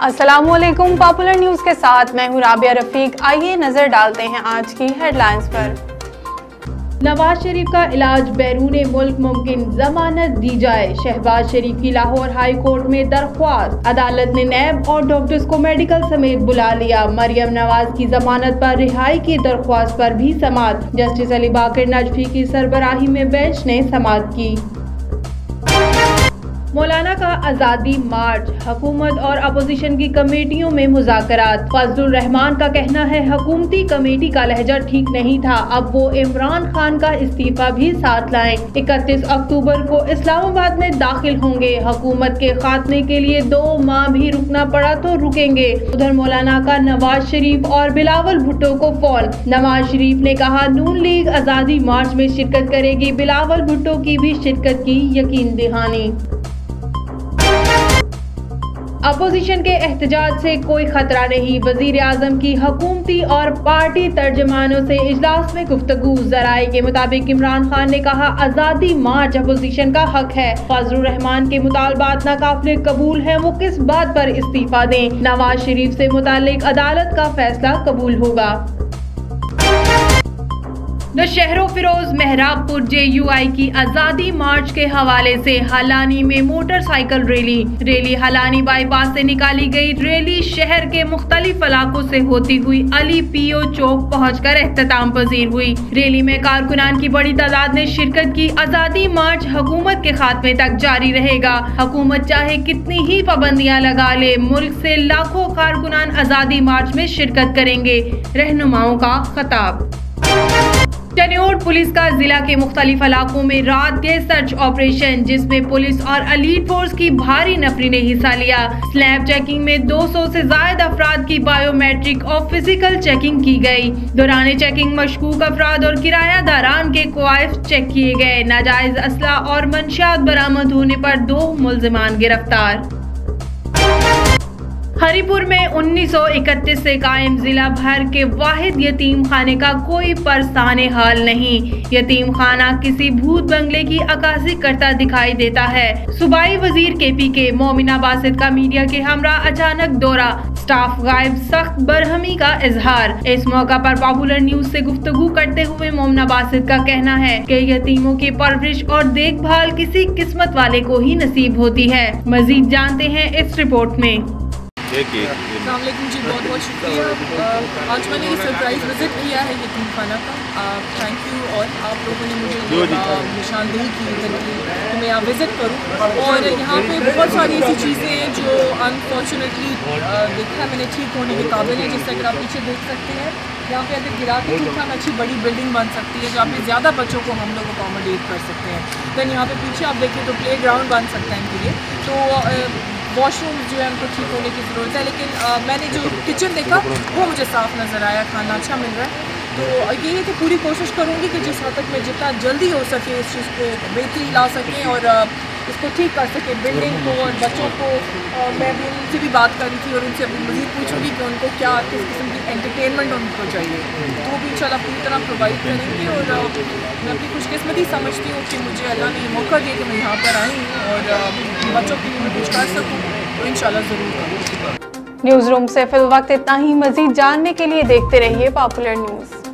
अस्सलाम वालेकुम। Popular news के साथ मैं हूँ राबिया रफीक। आइए नजर डालते हैं आज की हेडलाइंस पर। नवाज शरीफ का इलाज बैरून मुल्क मुमकिन, जमानत दी जाए। शहबाज शरीफ की लाहौर हाई कोर्ट में दरख्वास्त। अदालत ने नैब और डॉक्टर्स को मेडिकल समेत बुला लिया। मरियम नवाज की जमानत पर रिहाई की दरख्वास्त पर भी समाअत। जस्टिस अली बाकर नजफी की सरबराही में बेंच ने समाअत की। मौलाना का आज़ादी मार्च, हुकूमत और अपोजिशन की कमेटियों में मुज़ाकरात। फजलुर रहमान का कहना है हुकूमती कमेटी का लहजा ठीक नहीं था, अब वो इमरान खान का इस्तीफा भी साथ लाएं। 31 अक्टूबर को इस्लामाबाद में दाखिल होंगे। हुकूमत के खात्मे के लिए 2 माह भी रुकना पड़ा तो रुकेंगे। उधर मौलाना का नवाज शरीफ और बिलावल भुट्टो को फोन। नवाज शरीफ ने कहा नून लीग आज़ादी मार्च में शिरकत करेगी, बिलावल भुट्टो की भी शिरकत की यकीन दहानी। अपोजिशन के एहतजाज से कोई खतरा नहीं, वजीर आजम की हुकूमती और पार्टी तर्जमानों से इजलास में गुफ्तगू। जराए के मुताबिक इमरान खान ने कहा आज़ादी मार्च अपोजिशन का हक है। फजलुर रहमान के मुतालबात नाकाबिल कबूल है, वो किस बात पर इस्तीफा दें। नवाज शरीफ से मुतालिक अदालत का फैसला कबूल होगा। शहरो फिरोज मेहराबपुर JUI की आज़ादी मार्च के हवाले से हलानी में मोटरसाइकिल रैली हलानी बाईपास से निकाली गई। रैली शहर के मुख्तलिफ इलाकों से होती हुई अली PO चौक पहुंचकर एख्तिताम पजीर हुई। रैली में कारकुनान की बड़ी तादाद ने शिरकत की। आज़ादी मार्च हुकूमत के खात्मे तक जारी रहेगा। हुकूमत चाहे कितनी ही पाबंदियां लगा ले, मुल्क से लाखों कारकुनान आज़ादी मार्च में शिरकत करेंगे। रहनुमाओं का खिताब। टनियोड पुलिस का जिला के मुख्तलिफ इलाकों में रात के सर्च ऑपरेशन, जिसमें पुलिस और एलीट फोर्स की भारी नफरी ने हिस्सा लिया। स्लैब चेकिंग में 200 से ज्यादा अफराद की बायोमेट्रिक और फिजिकल चेकिंग की गई। दौरान चेकिंग मशकूक अफराद और किरायादारान के क्वाइफ चेक किए गए। नाजायज असला और मंशियात बरामद होने पर 2 मुल्जिमान गिरफ्तार। हरिपुर में 1931 से कायम जिला भर के वाहिद यतीम खाने का कोई परसाने हाल नहीं। यतीम खाना किसी भूत बंगले की अक्कासी करता दिखाई देता है। सूबाई वजीर KPK मोमिना बासित का मीडिया के हमरा अचानक दौरा, स्टाफ गायब, सख्त बरहमी का इजहार। इस मौका पर पॉपुलर न्यूज से गुफ्तगू करते हुए मोमिना बासित का कहना है कि यतीमों की परवरिश और देखभाल किसी किस्मत वाले को ही नसीब होती है। मजीद जानते हैं इस रिपोर्ट में। अस्सलामुअलैकुम जी, बहुत बहुत शुक्रिया। आज मैंने ये सरप्राइज़ विज़िट किया है यतीम खाना का। थैंक यू, और आप लोगों ने मुझे निशानदेही की इधर की तो मैं यहाँ विज़िट करूँ। और यहाँ पे बहुत सारी ऐसी चीज़ें हैं जो अनफॉर्चुनेटली देखा है मैंने ठीक होने के काबिल है। जैसे अगर आप पीछे देख सकते हैं, यहाँ पे अगर गिरा के ठीक ठाक अच्छी बड़ी बिल्डिंग बन सकती है जहाँ पे ज़्यादा बच्चों को हम लोग अकोमोडेट कर सकते हैं। दैन यहाँ पे पीछे आप देखें तो प्ले ग्राउंड बन सकता है इनके लिए। तो वॉशरूम जो है उनको ठीक होने की ज़रूरत है। लेकिन मैंने जो किचन देखा वो मुझे साफ़ नज़र आया, खाना अच्छा मिल रहा है। तो ये है कि पूरी कोशिश करूँगी कि जिस हद तक मैं जितना जल्दी हो सके इस चीज़ को बेहतरी ला सकें और इसको ठीक कर सकें, बिल्डिंग को और बच्चों को। मैं भी उनसे भी बात कर रही थी और उनसे मज़ीद पूछूँगी कि उनको क्या किस किस्म की एंटरटेनमेंट उनको चाहिए, तो वो भी इंशाल्लाह पूरी तरह प्रोवाइड करेंगे। और मैं अपनी खुशकिस्मती समझती हूँ कि मुझे अल्लाह ने मौका दिया कि मैं यहाँ पर आई और बच्चों के लिए कुछ कर सकूँ, तो इंशाल्लाह ज़रूर करूँ। न्यूज़ रूम से फिल वक्त इतना ही। मजीद जानने के लिए देखते रहिए पॉपुलर न्यूज़।